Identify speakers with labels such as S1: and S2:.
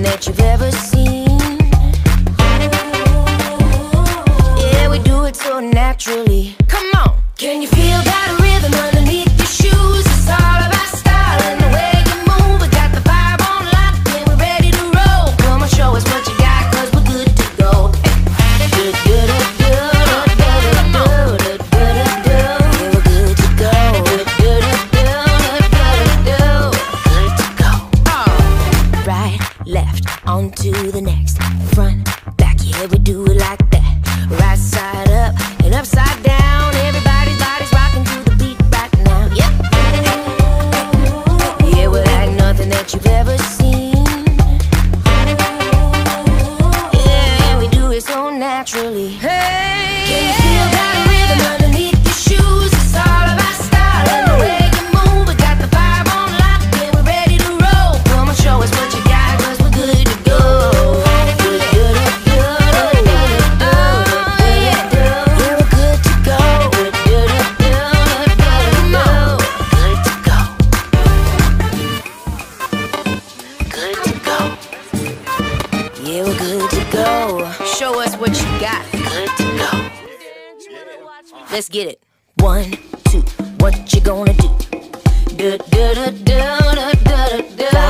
S1: that you've ever seen. Yeah, we do it so naturally. Come on, can you feel that rhythm underneath your shoes? It's all about style and the way you move. We got the vibe on lock and we're ready to roll. Come on, show us what you got, cause we're good to go. On to the next, front, back, yeah, we do it like that. Right side up and upside down. Everybody's body's rocking to the beat right now. Yeah, yeah, we're like nothing that you've ever seen. Yeah, we do it so naturally. Hey, can you feel that rhythm underneath your shoes? It's all about style and the way you move. We got the vibe on lock and we're ready to roll. Come on, show us what you got, cause we're good to go. Yeah, we're good to go. Show us what you got. Good to go. Let's get it. 1, 2, what you gonna do? Do do do do do do do.